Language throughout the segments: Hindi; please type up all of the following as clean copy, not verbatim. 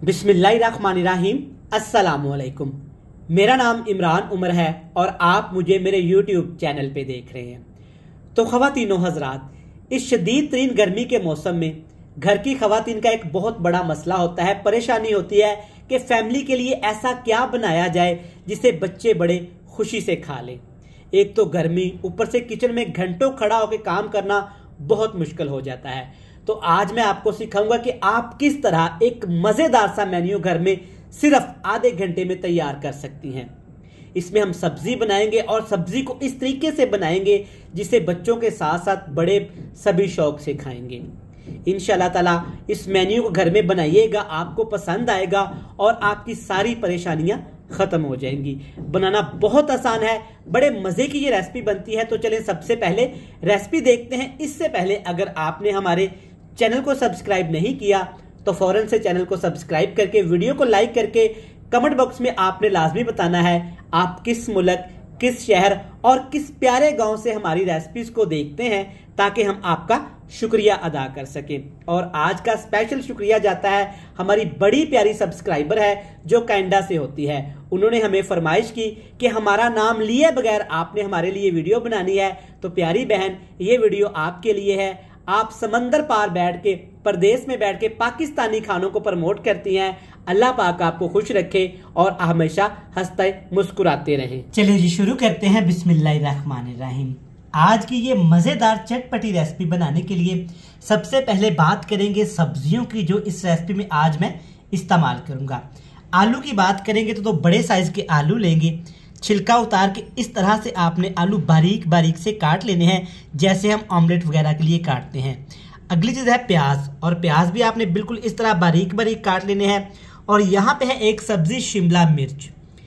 बिस्मिल्लाहिर्रहमानिर्रहीम। अस्सलामुअलैकुम। मेरा नाम इमरान उमर है और आप मुझे मेरे यूट्यूब चैनल पे देख रहे हैं। तो ख़वातीनो हज़रात, इस शदीद तरीन गर्मी के मौसम में घर की ख़वातीन का एक बहुत बड़ा मसला होता है, परेशानी होती है कि फैमिली के लिए ऐसा क्या बनाया जाए जिसे बच्चे बड़े खुशी से खा लें। एक तो गर्मी, ऊपर से किचन में घंटों खड़ा होकर काम करना बहुत मुश्किल हो जाता है। तो आज मैं आपको सिखाऊंगा कि आप किस तरह एक मजेदार सा मेन्यू घर में सिर्फ आधे घंटे में तैयार कर सकती हैं। इसमें हम सब्जी बनाएंगे और सब्जी को इस तरीके से बनाएंगे जिसे बच्चों के साथ साथ बड़े सभी शौक से खाएंगे। इंशाल्लाह ताला इस मेन्यू को घर में बनाइएगा, आपको पसंद आएगा और आपकी सारी परेशानियां खत्म हो जाएंगी। बनाना बहुत आसान है, बड़े मजे की ये रेसिपी बनती है। तो चलें सबसे पहले रेसिपी देखते हैं। इससे पहले अगर आपने हमारे चैनल को सब्सक्राइब नहीं किया तो फौरन से चैनल को सब्सक्राइब करके वीडियो को लाइक करके कमेंट बॉक्स में आपने लाजमी बताना है आप किस मुल्क, किस शहर और किस प्यारे गांव से हमारी रेसिपीज को देखते हैं, ताकि हम आपका शुक्रिया अदा कर सकें। और आज का स्पेशल शुक्रिया जाता है हमारी बड़ी प्यारी सब्सक्राइबर है जो कनाडा से होती है। उन्होंने हमें फरमाइश की कि हमारा नाम लिए बगैर आपने हमारे लिए वीडियो बनानी है। तो प्यारी बहन, ये वीडियो आपके लिए है। आप समंदर पार बैठ के, परदेश में बैठ के पाकिस्तानी खानों को प्रमोट करती हैं। अल्लाह पाक आपको खुश रखे और हमेशा हंसते मुस्कुराते रहें। चलिए जी शुरू करते हैं। बिस्मिल्लाहिर्रहमानिर्रहीम। आज की ये मजेदार चटपटी रेसिपी बनाने के लिए सबसे पहले बात करेंगे सब्जियों की, जो इस रेसिपी में आज मैं इस्तेमाल करूंगा। आलू की बात करेंगे तो बड़े साइज के आलू लेंगे। छिलका उतार के इस तरह से आपने आलू बारीक बारीक से काट लेने हैं, जैसे हम ऑमलेट वगैरह के लिए काटते हैं। अगली चीज है प्याज, और प्याज भी आपने बिल्कुल इस तरह बारीक बारीक काट लेने हैं। और यहाँ पे है एक सब्जी शिमला मिर्च।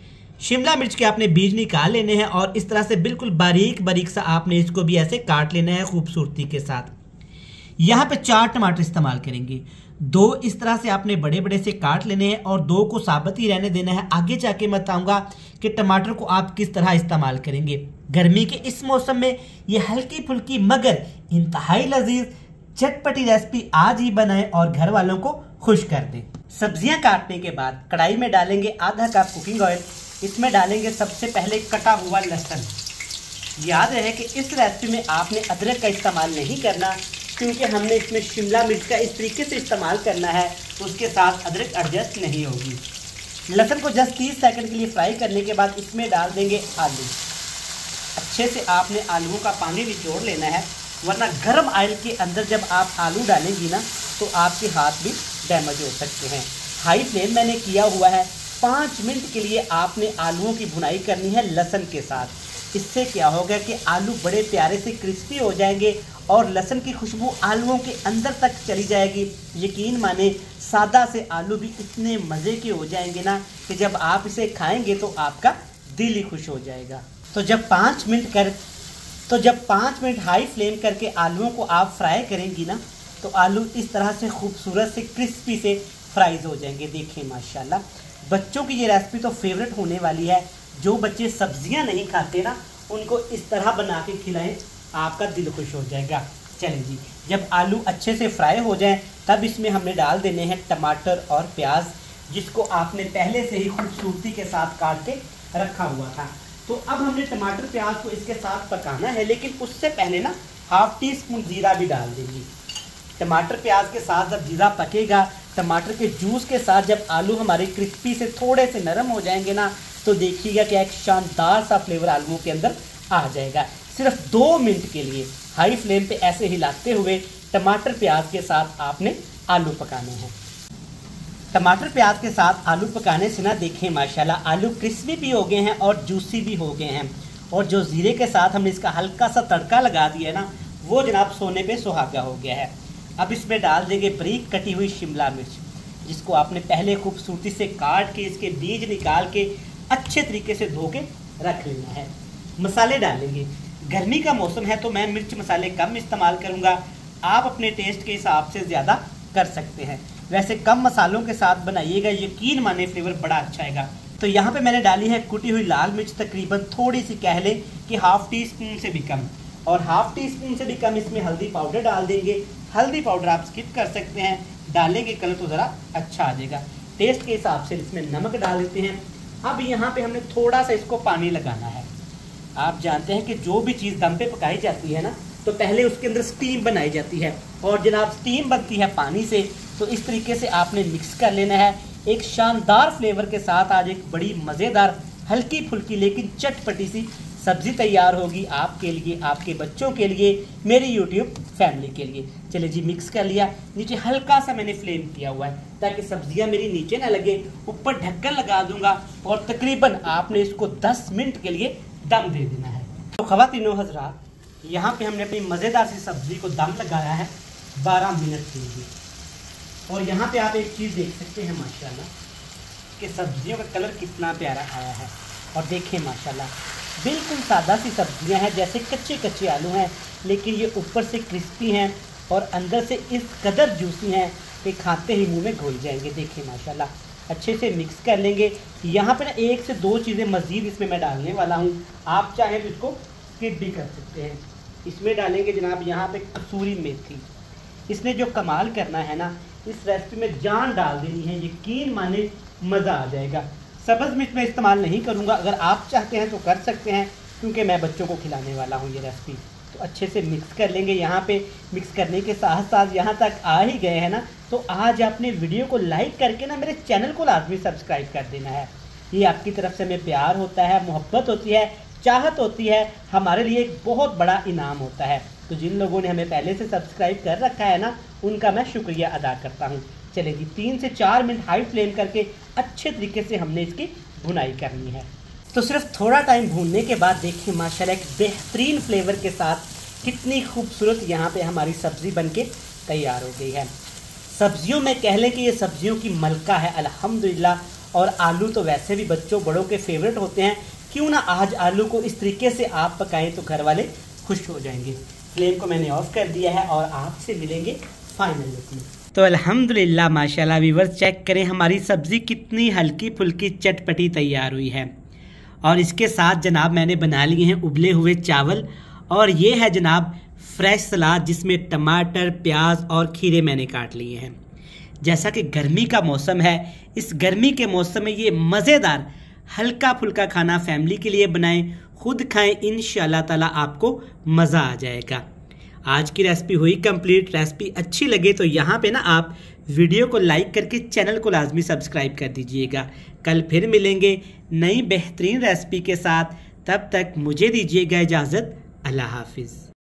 शिमला मिर्च के आपने बीज निकाल लेने हैं और इस तरह से बिल्कुल बारीक बारीक सा आपने इसको भी ऐसे काट लेना है खूबसूरती के साथ। यहाँ पे 4 टमाटर इस्तेमाल करेंगे। 2 इस तरह से आपने बड़े बड़े से काट लेने हैं और 2 को साबित ही रहने देना है। आगे जाके मैं बताऊंगा कि टमाटर को आप किस तरह इस्तेमाल करेंगे। गर्मी के इस मौसम में ये हल्की फुल्की मगर इंतहाई लजीज चटपटी रेसिपी आज ही बनाएं और घर वालों को खुश कर दें। सब्जियां काटने के बाद कढ़ाई में डालेंगे आधा कप कुकिंग ऑयल। इसमें डालेंगे सबसे पहले कटा हुआ लहसुन। याद रहे कि इस रेसिपी में आपने अदरक का इस्तेमाल नहीं करना, क्योंकि हमने इसमें शिमला मिर्च का इस तरीके से इस्तेमाल करना है, उसके साथ अदरक एडजस्ट नहीं होगी। लहसुन को जस्ट 30 सेकंड के लिए फ्राई करने के बाद इसमें डाल देंगे आलू। अच्छे से आपने आलूओं का पानी निचोड़ लेना है, वरना गर्म ऑयल के अंदर जब आप आलू डालेंगी ना तो आपके हाथ भी डैमेज हो सकते हैं। हाई फ्लेम मैंने किया हुआ है। 5 मिनट के लिए आपने आलूओं की भुनाई करनी है लहसुन के साथ। इससे क्या होगा कि आलू बड़े प्यारे से क्रिस्पी हो जाएंगे और लहसुन की खुशबू आलूओं के अंदर तक चली जाएगी। यकीन माने सादा से आलू भी इतने मज़े के हो जाएंगे ना कि जब आप इसे खाएंगे तो आपका दिल ही खुश हो जाएगा। तो जब 5 मिनट हाई फ्लेम करके आलूओं को आप फ्राई करेंगी ना तो आलू इस तरह से खूबसूरत से क्रिस्पी से फ्राइज हो जाएंगे। देखिए माशाल्लाह, बच्चों की ये रेसिपी तो फेवरेट होने वाली है। जो बच्चे सब्जियां नहीं खाते ना उनको इस तरह बना के खिलाएं, आपका दिल खुश हो जाएगा। चलें जी, जब आलू अच्छे से फ्राई हो जाएं तब इसमें हमने डाल देने हैं टमाटर और प्याज, जिसको आपने पहले से ही खूबसूरती के साथ काट के रखा हुआ था। तो अब हमने टमाटर प्याज को इसके साथ पकाना है, लेकिन उससे पहले ना 1/2 टीस्पून जीरा भी डाल देंगे। टमाटर प्याज के साथ जब जीरा पकेगा, टमाटर के जूस के साथ जब आलू हमारे क्रिस्पी से थोड़े से नरम हो जाएंगे ना तो देखिएगा कि एक शानदार सा फ्लेवर आलूओं के अंदर आ जाएगा। सिर्फ 2 मिनट के लिए हाई फ्लेम पे ऐसे हिलाते हुए टमाटर प्याज के साथ आपने आलू पकाने हैं। टमाटर प्याज के साथ आलू पकाने से ना देखें माशाल्लाह आलू क्रिस्पी भी हो गए हैं और जूसी भी हो गए हैं। और जो जीरे के साथ हमने इसका हल्का सा तड़का लगा दिया है ना, वो जनाब सोने पे सुहागा हो गया है। अब इसमें डाल देंगे बारीक कटी हुई शिमला मिर्च, जिसको आपने पहले खूबसूरती से काट के इसके बीज निकाल के अच्छे तरीके से धो के रख लेना है। मसाले डालेंगे। गर्मी का मौसम है तो मैं मिर्च मसाले कम इस्तेमाल करूँगा, आप अपने टेस्ट के हिसाब से ज़्यादा कर सकते हैं। वैसे कम मसालों के साथ बनाइएगा, यकीन माने फ्लेवर बड़ा अच्छा आएगा। तो यहाँ पे मैंने डाली है कुटी हुई लाल मिर्च, तकरीबन थोड़ी सी कह लें कि 1/2 टीस्पून से भी कम, और 1/2 टीस्पून से भी कम इसमें हल्दी पाउडर डाल देंगे। हल्दी पाउडर आप स्किप कर सकते हैं, डालेंगे कलर तो ज़रा अच्छा आ जाएगा। टेस्ट के हिसाब से इसमें नमक डाल देते हैं। अब यहाँ पे हमने थोड़ा सा इसको पानी लगाना है। आप जानते हैं कि जो भी चीज़ दम पे पकाई जाती है ना, तो पहले उसके अंदर स्टीम बनाई जाती है, और जनाब स्टीम बनती है पानी से। तो इस तरीके से आपने मिक्स कर लेना है। एक शानदार फ्लेवर के साथ आज एक बड़ी मज़ेदार हल्की फुल्की लेकिन चटपटी सी सब्ज़ी तैयार होगी आपके लिए, आपके बच्चों के लिए, मेरी यूट्यूब फैमिली के लिए। चलिए जी, मिक्स कर लिया। नीचे हल्का सा मैंने फ्लेम किया हुआ है ताकि सब्जियां मेरी नीचे ना लगे। ऊपर ढक्कन लगा दूंगा और तकरीबन आपने इसको 10 मिनट के लिए दम दे देना है। तो ख़वातीनो हज़रात, यहाँ पे हमने अपनी मज़ेदार सी सब्ज़ी को दम लगाया है 12 मिनट के लिए। और यहाँ पे आप एक चीज़ देख सकते हैं माशाल्लाह कि सब्जियों का कलर कितना प्यारा आया है। और देखिए माशाल्लाह बिल्कुल सादा सी सब्जियां हैं, जैसे कच्चे कच्चे आलू हैं, लेकिन ये ऊपर से क्रिस्पी हैं और अंदर से इस कदर जूसी हैं कि खाते ही मुंह में घुल जाएंगे। देखिए माशाल्लाह अच्छे से मिक्स कर लेंगे। यहाँ पे ना 1 से 2 चीज़ें मज़ीद इसमें मैं डालने वाला हूँ। आप चाहें तो इसको स्किप भी कर सकते हैं। इसमें डालेंगे जनाब यहाँ पे कसूरी मेथी। इसने जो कमाल करना है ना, इस रेसिपी में जान डाल देनी है, यकीन माने मज़ा आ जाएगा। सब्ज़ मिर्च मैं इस्तेमाल नहीं करूँगा, अगर आप चाहते हैं तो कर सकते हैं, क्योंकि मैं बच्चों को खिलाने वाला हूँ ये रेसिपी। तो अच्छे से मिक्स कर लेंगे। यहाँ पे मिक्स करने के साथ साथ यहाँ तक आ ही गए हैं ना, तो आज आपने वीडियो को लाइक करके ना मेरे चैनल को लाजमी सब्सक्राइब कर देना है। ये आपकी तरफ से हमें प्यार होता है, मोहब्बत होती है, चाहत होती है, हमारे लिए एक बहुत बड़ा इनाम होता है। तो जिन लोगों ने हमें पहले से सब्सक्राइब कर रखा है ना, उनका मैं शुक्रिया अदा करता हूँ। चले जी, 3 से 4 मिनट हाई फ्लेम करके अच्छे तरीके से हमने इसकी भुनाई करनी है। तो सिर्फ थोड़ा टाइम भूनने के बाद देखिए माशाल्लाह एक बेहतरीन फ्लेवर के साथ कितनी खूबसूरत यहाँ पे हमारी सब्ज़ी बनके तैयार हो गई है। सब्जियों में कह लें कि ये सब्जियों की मलका है अल्हम्दुलिल्लाह। और आलू तो वैसे भी बच्चों बड़ों के फेवरेट होते हैं, क्यों ना आज आलू को इस तरीके से आप पकाएं तो घर वाले खुश हो जाएंगे। फ्लेम को मैंने ऑफ कर दिया है और आपसे मिलेंगे फाइनल लुक में। तो अल्हम्दुलिल्लाह माशाल्लाह व्यूअर्स, चेक करें हमारी सब्ज़ी कितनी हल्की फुल्की चटपटी तैयार हुई है। और इसके साथ जनाब मैंने बना लिए हैं उबले हुए चावल, और ये है जनाब फ्रेश सलाद जिसमें टमाटर, प्याज और खीरे मैंने काट लिए हैं। जैसा कि गर्मी का मौसम है, इस गर्मी के मौसम में ये मज़ेदार हल्का फुल्का खाना फैमिली के लिए बनाएं, खुद खाएं, इंशाल्लाह ताला आपको मज़ा आ जाएगा। आज की रेसिपी हुई कंप्लीट। रेसिपी अच्छी लगे तो यहाँ पे ना आप वीडियो को लाइक करके चैनल को लाजमी सब्सक्राइब कर दीजिएगा। कल फिर मिलेंगे नई बेहतरीन रेसिपी के साथ, तब तक मुझे दीजिएगा इजाज़त। अल्लाह हाफिज़।